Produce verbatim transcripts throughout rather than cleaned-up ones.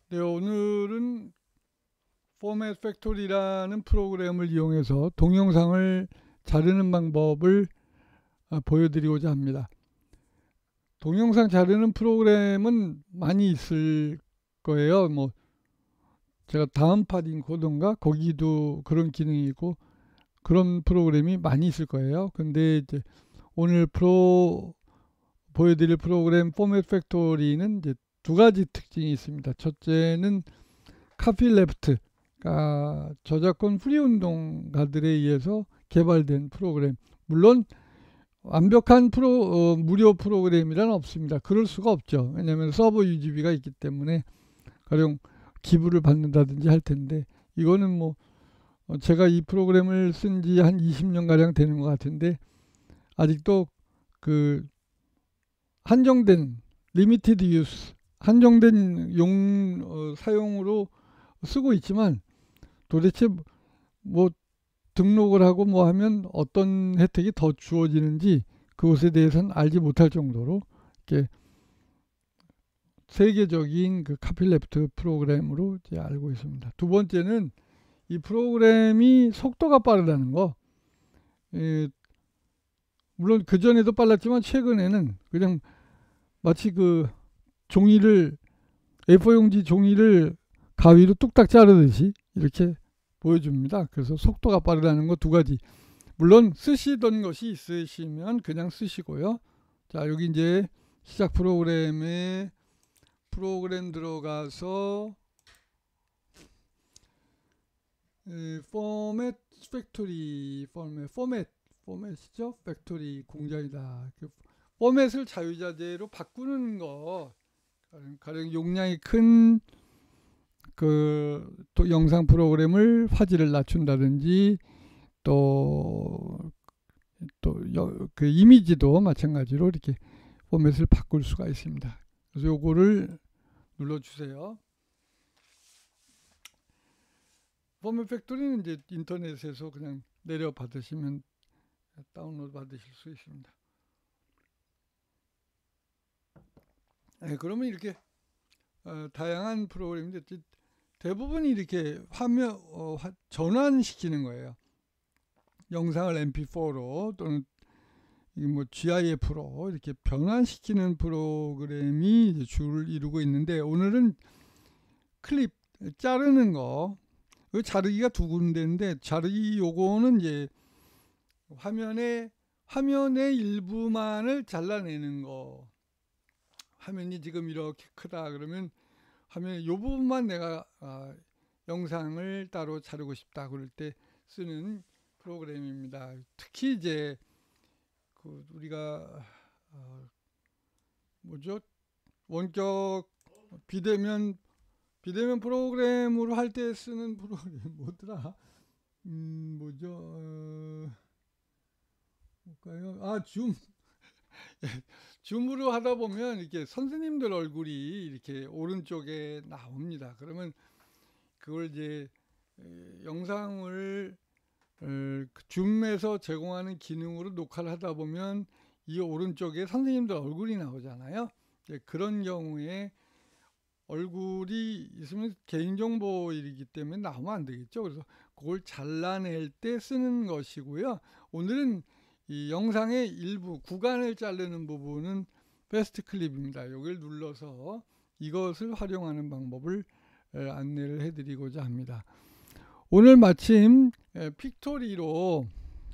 네, 오늘은 포맷 팩토리라는 프로그램을 이용해서 동영상을 자르는 방법을 아, 보여드리고자 합니다. 동영상 자르는 프로그램은 많이 있을 거예요. 뭐 제가 다음 팟 인코더인가 거기도 그런 기능이 있고 그런 프로그램이 많이 있을 거예요. 근데 이제 오늘 프로 보여드릴 프로그램 포맷 팩토리는 이제 두 가지 특징이 있습니다. 첫째는 카피 레프트, 아, 저작권 프리 운동가들에 의해서 개발된 프로그램. 물론 완벽한 프로 어, 무료 프로그램이란 없습니다. 그럴 수가 없죠. 왜냐하면 서버 유지비가 있기 때문에 가령 기부를 받는다든지 할 텐데, 이거는 뭐 어, 제가 이 프로그램을 쓴 지 한 이십 년 가량 되는 것 같은데 아직도 그 한정된 리미티드 유스, 한정된 용 어, 사용으로 쓰고 있지만 도대체 뭐 등록을 하고 뭐 하면 어떤 혜택이 더 주어지는지 그것에 대해서는 알지 못할 정도로 이렇게 세계적인 그 카피레프트 프로그램으로 이제 알고 있습니다. 두 번째는 이 프로그램이 속도가 빠르다는 거. 예, 물론 그 전에도 빨랐지만 최근에는 그냥 마치 그 종이를 에이포 용지 종이를 가위로 뚝딱 자르듯이 이렇게 보여줍니다. 그래서 속도가 빠르다는 거 두 가지. 물론 쓰시던 것이 있으시면 그냥 쓰시고요. 자, 여기 이제 시작 프로그램에 프로그램 들어가서 에, 포맷 팩토리 포맷 포맷 포맷이죠. 팩토리 공장이다. 그 포맷을 자유자재로 바꾸는 거, 가령 용량이 큰 그 또 영상 프로그램을 화질을 낮춘다든지 또 또 그 이미지도 마찬가지로 이렇게 포맷을 바꿀 수가 있습니다. 그래서 요거를 눌러주세요. 포맷 팩토리는 이제 인터넷에서 그냥 내려 받으시면 다운로드 받으실 수 있습니다. 네, 그러면 이렇게 어, 다양한 프로그램인데 대부분이 이렇게 화면 어, 화, 전환시키는 거예요. 영상을 엠피포로 또는 뭐 지아이에프로 이렇게 변환시키는 프로그램이 이제 주를 이루고 있는데, 오늘은 클립 자르는 거, 자르기가 두 군데인데 자르기 요거는 이제 화면에 화면의 일부만을 잘라내는 거. 화면이 지금 이렇게 크다 그러면 화면에 이 부분만 내가 아, 영상을 따로 자르고 싶다 그럴 때 쓰는 프로그램입니다. 특히 이제 그 우리가 어, 뭐죠? 원격 비대면 비대면 프로그램으로 할 때 쓰는 프로그램 뭐더라? 음, 뭐죠? 어, 뭘까요? 아, 줌. 줌으로 하다 보면 이렇게 선생님들 얼굴이 이렇게 오른쪽에 나옵니다. 그러면 그걸 이제 영상을 줌에서 제공하는 기능으로 녹화를 하다 보면 이 오른쪽에 선생님들 얼굴이 나오잖아요. 그런 경우에 얼굴이 있으면 개인정보이기 때문에 나오면 안 되겠죠. 그래서 그걸 잘라낼 때 쓰는 것이고요. 오늘은 이 영상의 일부 구간을 자르는 부분은 베스트 클립입니다. 여기를 눌러서 이것을 활용하는 방법을 안내를 해드리고자 합니다. 오늘 마침 픽토리로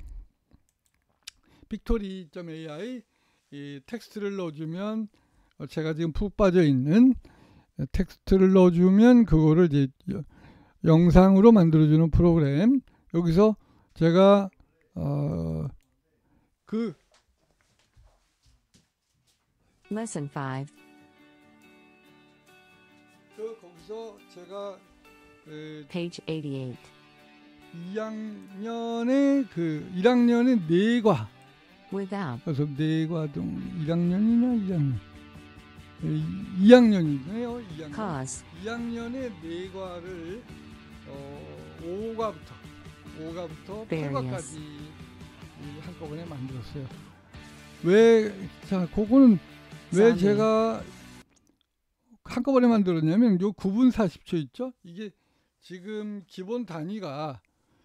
픽토리 닷 에이아이 이 텍스트를 넣어주면, 제가 지금 푹 빠져 있는 텍스트를 넣어주면 그거를 이제 영상으로 만들어주는 프로그램. 여기서 제가 어, 그 Lesson five. 그 거기서 제가 그 Page eighty-eight. 이 학년의 그 일 학년의 내과, Without. 그래서 내과동 일 학년이나 이 학년 이 학년이네요. 이 학년. Cause. 이 학년의 내과를 어, 오과부터 오과부터 팔과까지 한꺼번에 만들었어요. 왜, 자, 그거는 왜 제가 한꺼번에 만들었냐면 요 구 분 사십 초 있죠? 이게 지금 기본 단위가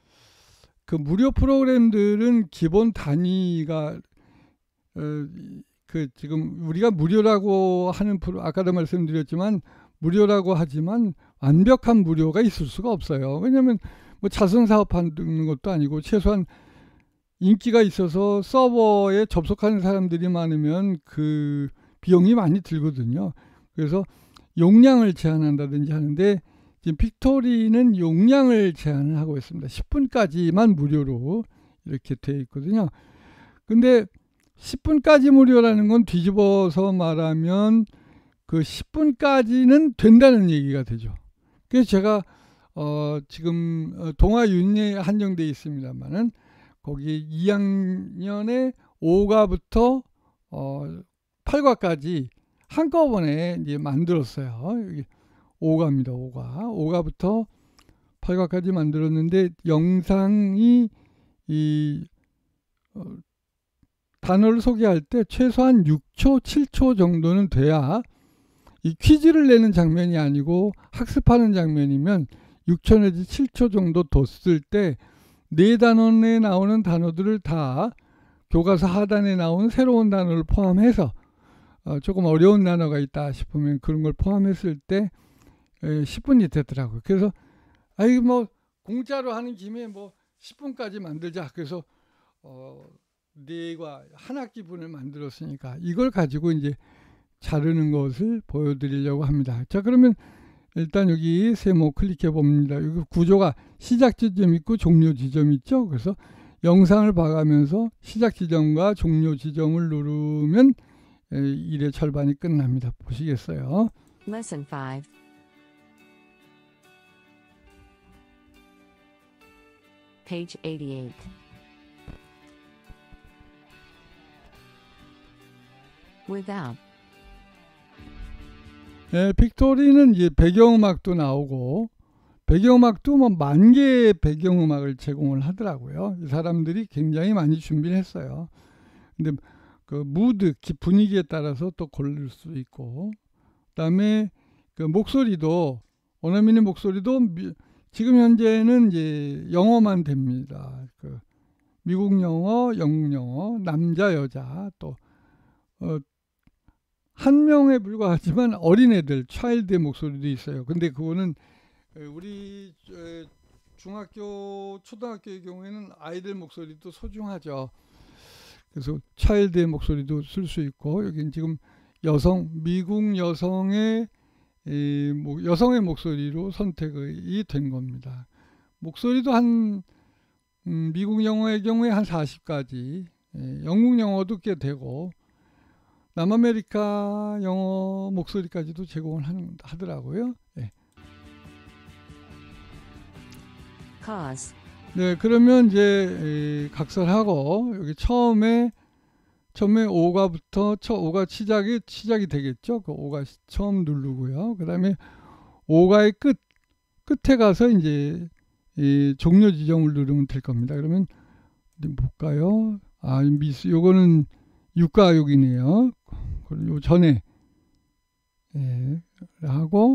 그 무료 프로그램들은 기본 단위가 어, 그 지금 우리가 무료라고 하는 프로 아까도 말씀드렸지만 무료라고 하지만 완벽한 무료가 있을 수가 없어요. 왜냐하면 뭐 자선 사업하는 것도 아니고 최소한 인기가 있어서 서버에 접속하는 사람들이 많으면 그 비용이 많이 들거든요. 그래서 용량을 제한한다든지 하는데 지금 픽토리는 용량을 제한을 하고 있습니다. 십 분까지만 무료로 이렇게 되어 있거든요. 근데 십 분까지 무료라는 건 뒤집어서 말하면 그 십 분까지는 된다는 얘기가 되죠. 그래서 제가 어 지금 동아 윤리에 한정되어 있습니다만은 거기 이 학년에 오 과부터 어 팔 과까지 한꺼번에 이제 만들었어요. 여기 오 과입니다. 오 과. 오 과부터 팔 과까지 만들었는데 영상이 이 어, 단어를 소개할 때 최소한 육 초, 칠 초 정도는 돼야 이 퀴즈를 내는 장면이 아니고 학습하는 장면이면 육 초 내지 칠 초 정도 뒀을 때 네 단원에 나오는 단어들을 다 교과서 하단에 나오는 새로운 단어를 포함해서 어, 조금 어려운 단어가 있다 싶으면 그런 걸 포함했을 때 에, 십 분이 되더라고요. 그래서 아이 뭐 공짜로 하는 김에 뭐 십 분까지 만들자. 그래서 어, 네 과 한 학기분을 만들었으니까 이걸 가지고 이제 자르는 것을 보여드리려고 합니다. 자, 그러면 일단 여기 세모 클릭해 봅니다. 여기 구조가 시작 지점 있고 종료 지점 있죠. 그래서 영상을 봐가면서 시작 지점과 종료 지점을 누르면 일의 절반이 끝납니다. 보시겠어요? Lesson five. Page eighty-eight. Without. 네, 픽토리는 이제 배경음악도 나오고 배경음악도 뭐 만 개의 배경음악을 제공을 하더라고요. 이 사람들이 굉장히 많이 준비를 했어요. 근데 그 무드, 분위기에 따라서 또 고를 수 있고, 그다음에 그 목소리도 원어민의 목소리도 미, 지금 현재는 이제 영어만 됩니다. 그 미국 영어, 영국 영어, 남자, 여자 또 어, 한 명에 불과하지만 어린애들, 차일드의 목소리도 있어요. 근데 그거는 우리 중학교, 초등학교의 경우에는 아이들 목소리도 소중하죠. 그래서 차일드의 목소리도 쓸 수 있고, 여기는 지금 여성, 미국 여성의 이, 뭐 여성의 목소리로 선택이 된 겁니다. 목소리도 한 음, 미국 영어의 경우에 한 사십 가지, 예, 영국 영어도 꽤 되고 남아메리카 영어 목소리까지도 제공을 하는, 하더라고요. 예. Cause. 네, 그러면 이제 각설하고 여기 처음에 처음에 오 과부터 처 오 과 시작이 시작이 되겠죠. 그 오 과 처음 누르고요. 그다음에 오 과의 끝 끝에 가서 이제 이 종료 지점을 누르면 될 겁니다. 그러면 볼까요? 아, 미스 요거는 육 과 여기네요. 그리고 요 전에 예, 하고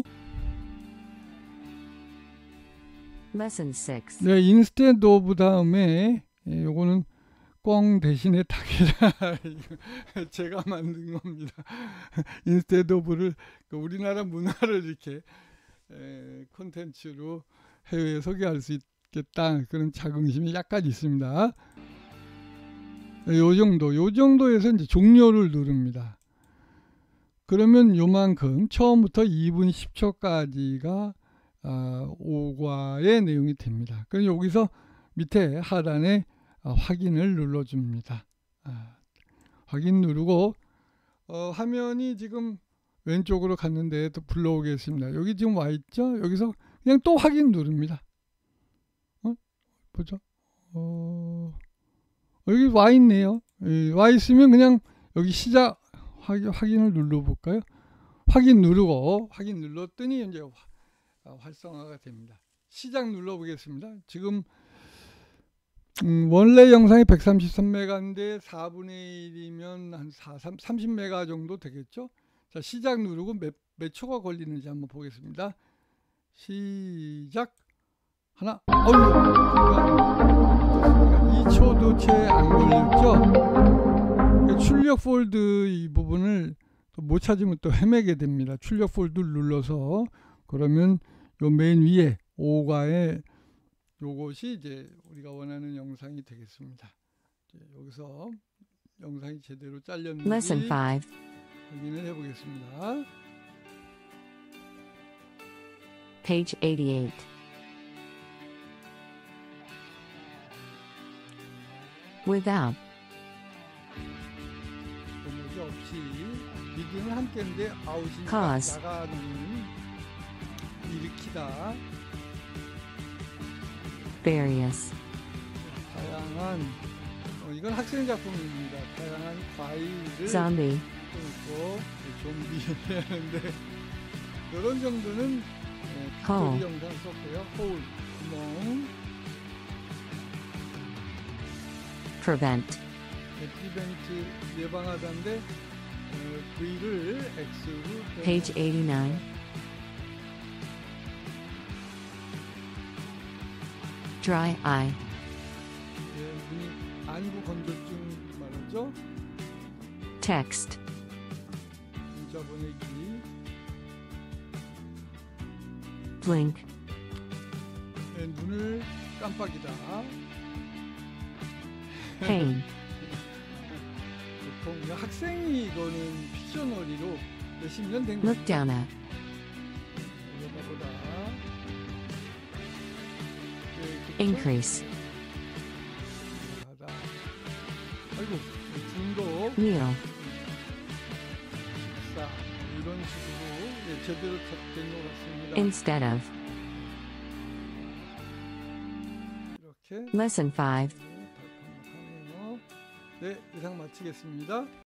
Lesson six. 네, instead of 다음에 예, 요거는 꽝 대신에 닭이라 제가 만든 겁니다. instead of를 그 우리나라 문화를 이렇게 에, 콘텐츠로 해외에 소개할 수 있겠다 그런 자긍심이 약간 있습니다. 요 정도, 요 정도에서 이제 종료를 누릅니다. 그러면 요만큼 처음부터 이 분 십 초까지가 아, 오 과의 내용이 됩니다. 그럼 여기서 밑에 하단에 아, 확인을 눌러줍니다. 아, 확인 누르고 어, 화면이 지금 왼쪽으로 갔는데 또 불러오겠습니다. 여기 지금 와 있죠? 여기서 그냥 또 확인 누릅니다. 어? 보죠. 어, 여기 와 있네요. 예, 와 있으면 그냥 여기 시작 확인, 확인을 눌러볼까요? 확인 누르고 확인 눌렀더니 이제 활성화가 됩니다. 시작 눌러보겠습니다. 지금 음, 원래 영상이 백삼십삼 메가인데 사분의 일이면 한 사, 삼십 메가 정도 되겠죠. 자, 시작 누르고 몇 몇 초가 걸리는지 한번 보겠습니다. 시작. 하나. 어휴. 이 초도 채 안 걸렸죠? 출력 폴드 이 부분을 또 못 찾으면 또 헤매게 됩니다. 출력 폴드를 눌러서 그러면 요 맨 위에 오과에 요것이 이제 우리가 원하는 영상이 되겠습니다. 이제 여기서 영상이 제대로 잘렸는지 Lesson five. 확인을 해보겠습니다. Page eighty-eight. Without. 번역이 없이 미드는 함께인데 아웃이 Cause. 나가는 일으키다. Various. 다양한 어, 이건 학생 작품입니다. 다양한 과일을 Zombie. 끊고 좀비 하는데 이런 정도는 네, Hole. 빅토리 영상 썼고요. 홀 구멍. Prevent. 네, 프리벤트 예방하다인데 어, V를 X로 Page eighty-nine. Dry eye. 예, 눈이 안구 건조증 말하죠. Text. 문자 보내기. Blink. 예, 눈을 깜빡이다. Pain. 보통 학생이 이거는 픽셔너리로 몇십 년 된 Look down at. 보다. Increase. 아이고 중도 Kneel. 식사 이런 식으로 예, 제대로 된 것 같습니다. Instead of. 이렇게 Lesson five. 네, 이상 마치겠습니다.